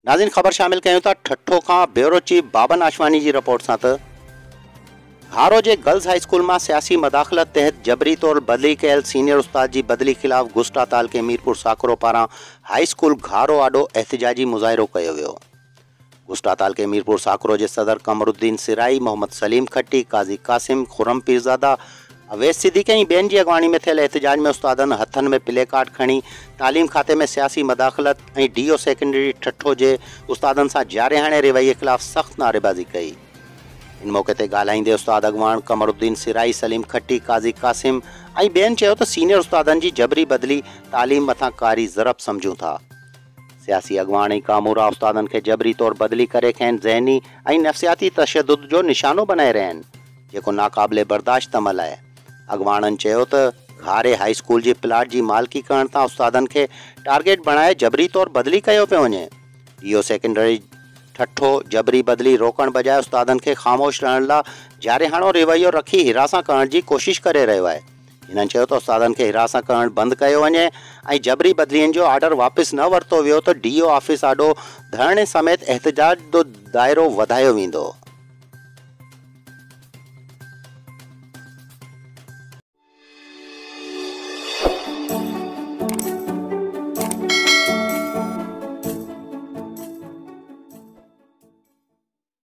नाज़रीन ख़बर शामिल कयूं था ठठो खां ब्यूरो चीफ बाबन आशवानी जी रिपोर्ट सां त घारो जे गर्ल्स हाई स्कूल में सियासी मदाखलत तहत जबरी तौर बदली कयल सीनियर उस्ताद जी बदली खिलाफ गुस्टा तालके मीरपुर साकरो पारां हाई स्कूल घारो आडो एहतजाजी मुज़ाहिरो कयो वियो। गुस्टा तालके मीरपुर साकरो जे सदर कमरुद्दीन सिराई, मोहम्मद सलीम खट्टी, काजी कासिम, खुरम पीरज़ादा, अवैस सिद्दीक़ी ऐं ॿियनि जी अॻवानी में थियल एहतजाज में उस्तादनि हथनि में प्ले कार्ड खणी तालीम खाते में सियासी मदाखलत ऐं डीओ सेकेंडरी ठठो जे उस्तादनि सां जारिहाणे रवैये ख़िलाफ़ सख़्त नारेबाज़ी कई। इन मौक़े ते ॻाल्हाईंदे उस्ताद अॻवान कमरुद्दीन सिराई, सलीम खट्टी, काजी कासिम ऐं ॿियनि चयो त सीनियर उस्तादनि जी जबरी बदली तालीम मथां कारी ज़रब सम्झूं था। सियासी अॻवान ऐं कामूरा उस्तादनि खे जबरी तौर बदली करे खेनि ज़हनी ऐं नफ़सियाती तशद्दुद जो निशानो बनाए रहिया आहिनि, जेको नाक़ाबिले बर्दाश्त अमल आहे। अॻवाननि चयो त घारे हाई स्कूल जी प्लाट जी मालिकी करण तां उस्तादनि खे टारगेट बणाए जबरी तौर बदली कयो पियो वञे। डीओ सेकेंडरी ठठो जबरी बदली रोकण बजाए उस्तादनि खे ख़ामोश रहण लाइ जारिहाणो रवैयो रखी हिरासा करण जी कोशिश करे रहियो आहे। हिननि चयो त उस्तादनि खे हिरासा करण बंदि कयो वञे ऐं जबरी बदलीअ जो ऑर्डर वापसि न वरितो वियो त डीओ ऑफिस आॾो धरणे समेत एहतजाज जो दाइरो वधायो वेंदो।